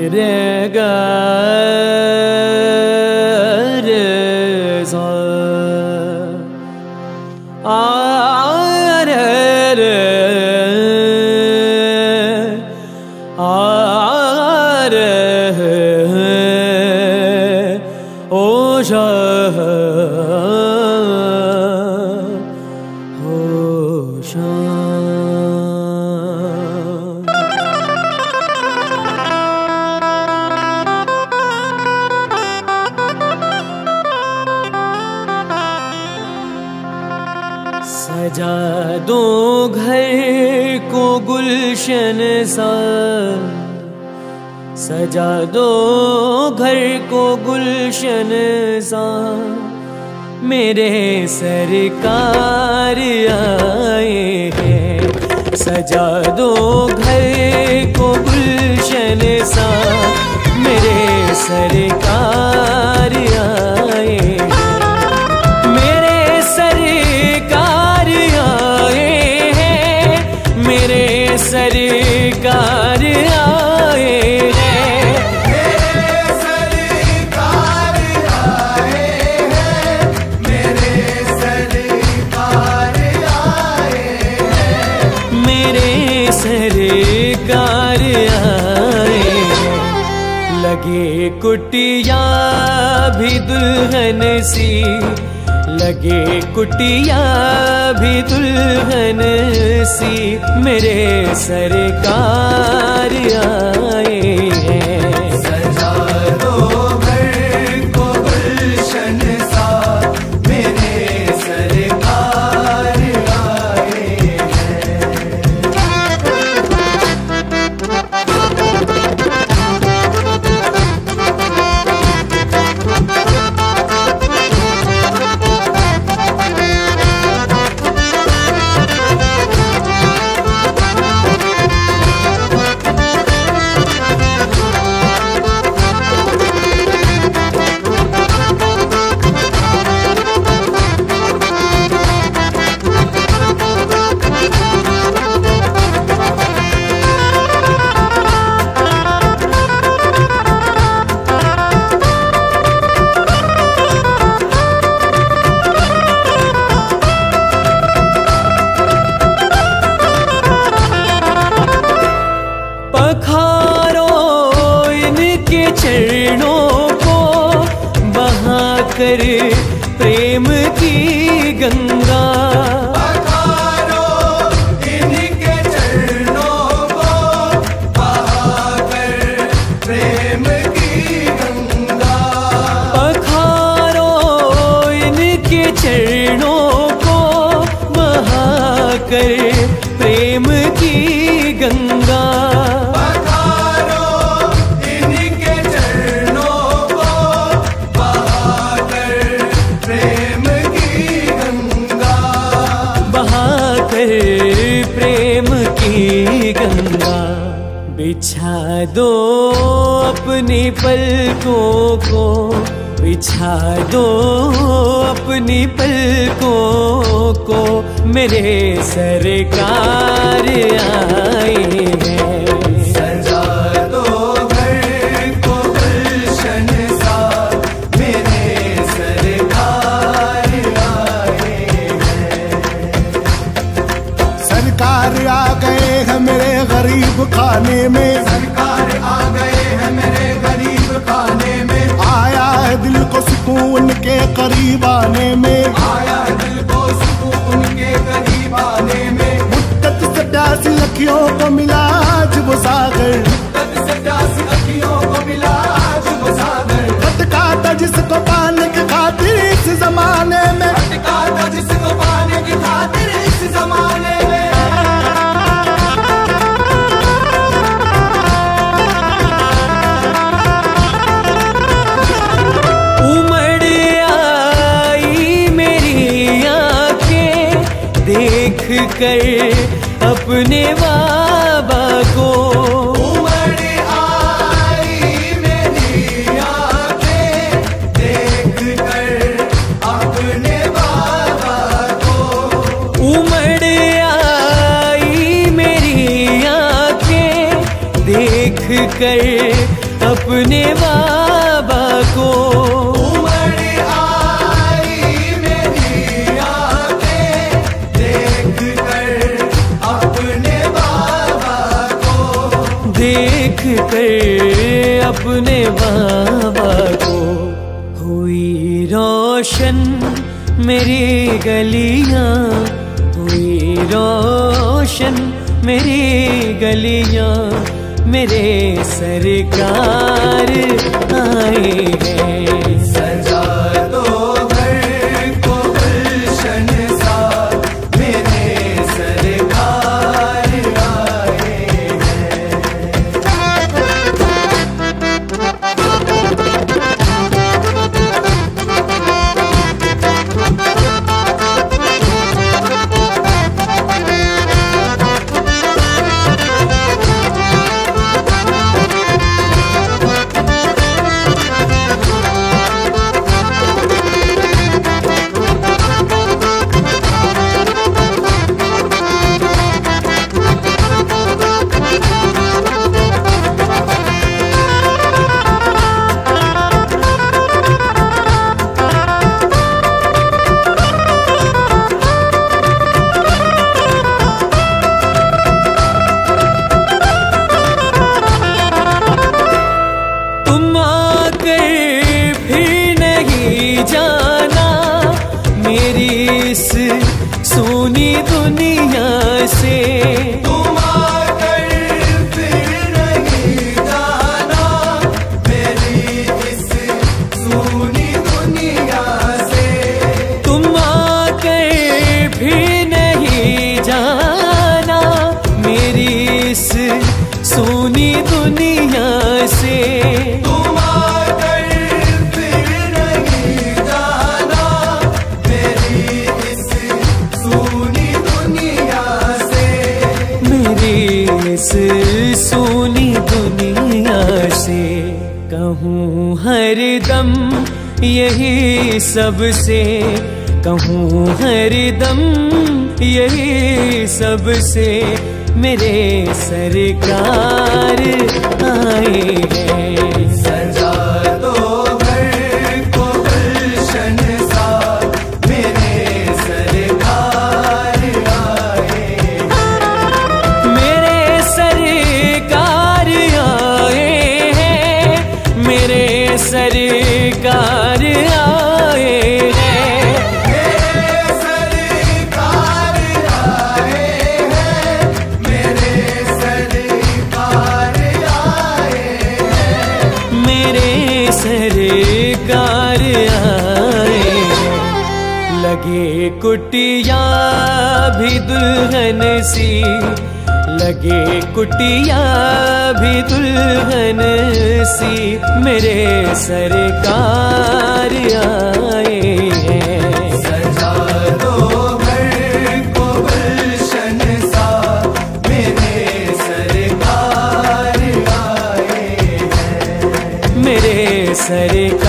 रे ग रे सा आ रे रे आ रे ओ शा सजा दो घर को गुलशन सा, सजा दो घर को गुलशन सा, मेरे सरकार आए हैं। सजा दो घर को गुलशन सा, मेरे सरकार आए हैं। मेरे सरकार आए हैं, मेरे सरकार आए हैं। मेरे सरकार आए हैं, मेरे सरकार आए हैं। मेरे सरकार आए हैं। लगे कुटिया भी दुल्हन सी, लगे कुटिया भी दुल्हन सी, मेरे सरकार आए हैं। सजा दो घर को गुलशन सा, मेरे सरकार आए हैं। पखारो इनके चरणों को बहाकर प्रेम की गंगा। पखारो इनके चरणों को बहाकर प्रेम की गंगा। पखारो इनके चरणों को बहाकर प्रेम की गंगा। पखारो इनके चरणों को बहाकर प्रेम की गंगा। बहाकर प्रेम की गंगा। बिछा दो अपनी पलकों को, बिछा दो अपनी पलकों को, मेरे सरकार आए हैं। सजा दो घर को गुलशन सा, मेरे सरकार आए हैं। सरकार आ गए हैं मेरे गरीब खाने में, सरकार आ गए हैं मेरे गरीब खाने में। आया है दिल को सुकून के करीब आने में, आया है दिल को सुकून के करीब आने में। मुद्दत से प्यासी अखियों को मिला आज वो सागर, मुद्दत से प्यासी अखियों को मिला आज वो सागर। भटका था जिसको पाने की खातिर इस जमाने में, भटका था जिसको पाने की खातिर इस जमाने में। उमड़ आई मेरी आंखें देख कर अपने बाबा को। उमड़ आई मेरी आंखें देख कर अपने बाबा को। उमड़ आई मेरी आंखें देख कर अपने बाबा को। उमड़ आई मेरी आंखें देख कर अपने बाबा को, देख कर अपने बाबा को। हुई रोशन मेरी गलियां, हुई रोशन मेरी गलियां, मेरे सरकार आए हैं। सजा दो घर को गुलशन सा, मेरे सरकार आए हैं। सोनी दुनिया से तुम आकर फिर नहीं जाना, मेरी इस सूनी दुनिया से। तुम आकर फिर नहीं जाना, मेरी इस सोनी दुनिया से। तुम आकर फिर नहीं जाना, मेरी इस सूनी दुनिया से। मेरी इस सोनी दुनिया से। कहूँ हरदम यही सबसे, कहूँ हरदम यही सबसे, मेरे सरकार आए हैं। सजा दो घर को गुलशन सा, मेरे सरकार आए हैं। मेरे सरकार आए हैं, मेरे सरकार आए हैं। मेरे सरकार आए हैं, मेरे सरकार आए हैं। मेरे सरकार आए हैं। लगे कुटिया भी दुल्हन सी, लगे कुटिया भी दुल्हन सी, मेरे सरकार आए हैं। सजा दो घर को गुलशन सा, मेरे सरकार आए हैं। मेरे सरकार